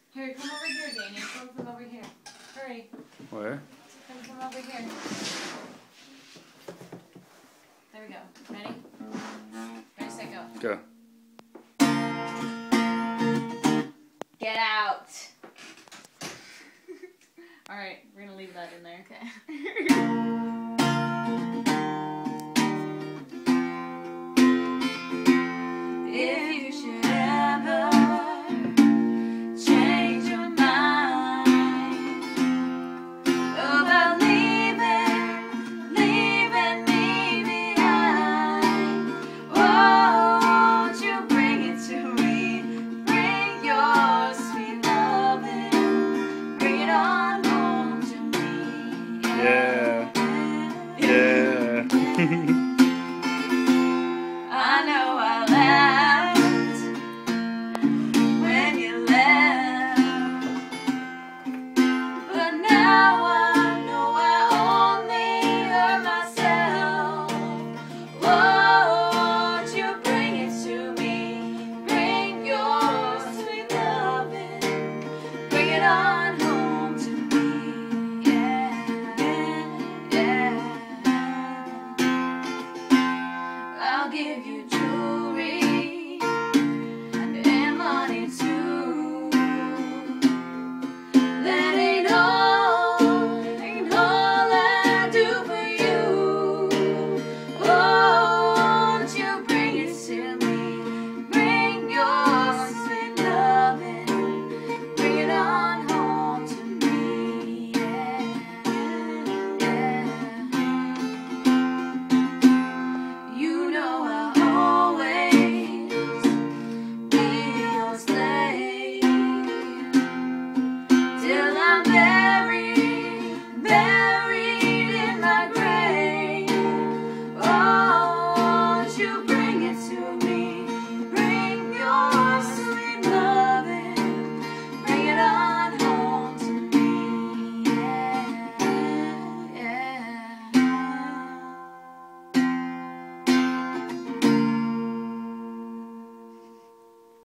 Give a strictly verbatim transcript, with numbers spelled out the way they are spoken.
Here, come over here, Daniel. Come from over here. Hurry. Where? Come from over here. There we go. Ready? Ready, set, go. Go. Get out. All right, we're gonna leave that in there. Okay.